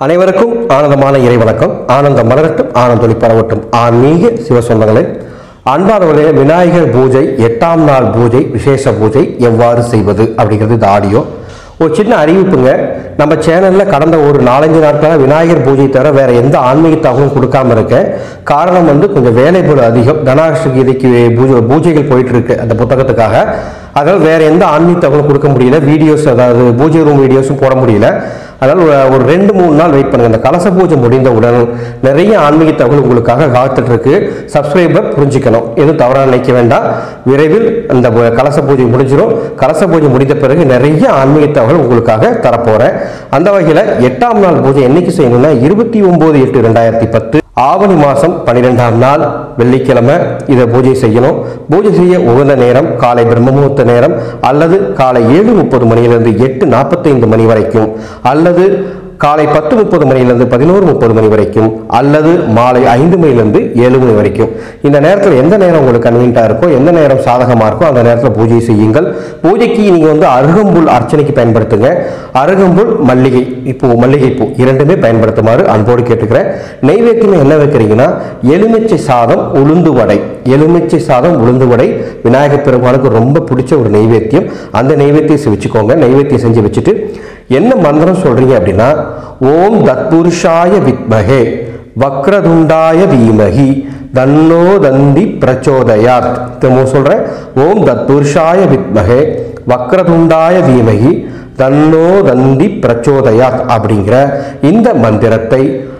அனைவருக்கும் ஆனந்தமான இறை வணக்கம். ஆனந்தம் மலரட்டும், ஆனந்தொலி பரவட்டும். ஆன்மீக சிவசொந்தங்களே, அன்பானவர்களே, விநாயகர் பூஜை 8ஆம் நாள் பூஜை, விசேஷ பூஜை எவ்வாறு செய்வது அப்படிங்கிறது இந்த ஆடியோ. ஒரு சின்ன அறிவிப்புங்க. நம்ம சேனலில் கடந்த ஒரு 4-5 நாட்களாக விநாயகர் பூஜை தவிர வேறு எந்த ஆன்மீக தகவலும் கொடுக்காம இருக்கேன். காரணம் கொஞ்சம் வேலைப்பொழு அதிகம். தனாஷ்டகீதைக்கு பூஜைகள் போயிட்டு இருக்கு அந்த புத்தகத்துக்காக. அதாவது வேறு எந்த ஆன்மீக தகவலும் கொடுக்க முடியல. வீடியோஸ், அதாவது பூஜை ரூம் வீடியோஸும் போட முடியல. அதனால் ஒரு 2-3 நாள் வெயிட் பண்ணுங்கள். இந்த கலச பூஜை முடிந்தவுடன் நிறைய ஆன்மீக தகவல் உங்களுக்காக காத்துட்டு இருக்கு. சப்ஸ்கிரைபர் புரிஞ்சுக்கணும், எதுவும் தவறாக நினைக்க வேண்டாம். விரைவில் அந்த கலச பூஜை முடிஞ்சிடும். கலச பூஜை முடிந்த பிறகு நிறைய ஆன்மீக தகவல் உங்களுக்காக தரப்போகிறேன். அந்த வகையில் 8ஆம் நாள் பூஜை என்னைக்கு செய்யணும்னா 29/8/2010 ஆவணி மாதம் 12ஆம் நாள் வெள்ளிக்கிழமை இதை பூஜை செய்யணும். பூஜை செய்ய உகந்த நேரம் காலை பிரம்மமுகூர்த்த நேரம், அல்லது காலை 7:30 மணியிலிருந்து 8:45 மணி வரைக்கும், அல்லது காலை 10:30 மணியிலிருந்து 11:30 மணி வரைக்கும், அல்லது மாலை 5 மணியிலிருந்து 7 மணி வரைக்கும். இந்த நேரத்தில் எந்த நேரம் உங்களுக்கு கன்வீனியன்ட்டாக இருக்கோ, எந்த நேரம் சாதகமாக இருக்கோ அந்த நேரத்தில் பூஜை செய்யுங்கள். பூஜைக்கு நீங்கள் அருகம்புல் அர்ச்சனைக்கு பயன்படுத்துங்க. அருகம்புல், மல்லிகைப்பூ இரண்டுமே பயன்படுத்துமாறு அன்போடு கேட்டுக்கிறேன். நெய்வேத்தியம் என்ன வைக்கிறீங்கன்னா எலுமிச்சை சாதம் உளுந்து வடை. எலுமிச்சை சாதம் உளுந்து வடை விநாயகர் பெருமானுக்கு ரொம்ப பிடிச்ச ஒரு நெய்வேத்தியம். அந்த நெய்வேத்தியம் வச்சுக்கோங்க. நெய்வேத்தியம் செஞ்சு வச்சுட்டு என்ன மந்திரம் சொல்றீங்க அப்படின்னா, ஓம் தத்புருஷாய வித்மஹே வக்ரதுண்டாய தீமஹி தன்னோ தந்தி பிரச்சோதயாத். திரும்ப சொல்றேன், ஓம் தத்புருஷாய வித்மஹே வக்ரதுண்டாய தீமஹி தன்னோ தந்தி பிரச்சோதயாத் அப்படிங்கிற இந்த மந்திரத்தை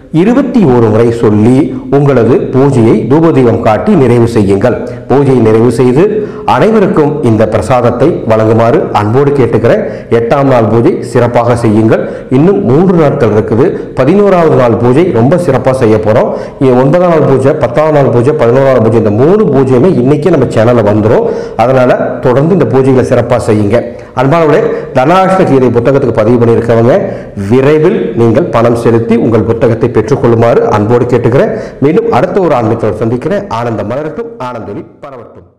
21 முறை சொல்லி உங்களது பூஜையை தூபதீபம் காட்டி நிறைவு செய்யுங்கள். பூஜையை நிறைவு செய்து அனைவருக்கும் இந்த பிரசாதத்தை வழங்குமாறு அன்போடு கேட்டுக்கிறேன். 8ஆம் நாள் பூஜை சிறப்பாக செய்யுங்கள். இன்னும் 3 நாட்கள் இருக்குது. 11ஆவது நாள் பூஜை ரொம்ப சிறப்பாக செய்ய போகிறோம். 9ஆம் நாள் பூஜை, 10ஆம் நாள் பூஜை, 11ஆம் பூஜை, இந்த 3 பூஜையுமே இன்னைக்கு நம்ம சேனலில் வந்துடும். அதனால தொடர்ந்து இந்த பூஜைகளை சிறப்பாக செய்யுங்க. அன்பானவர்களே, தனாஷ்டகீதை புத்தகத்துக்கு பதிவு பண்ணியிருக்கவங்க விரைவில் நீங்கள் பணம் செலுத்தி உங்கள் புத்தகத்தை பெற்றுக்கொள்ளுமாறு அன்போடு கேட்டுக்கிறேன். மீண்டும் அடுத்த ஒரு ஆன்மீகத்தோடு சந்திக்கிறேன். ஆனந்தம் மலரட்டும், ஆனந்தொலி பரவட்டும்.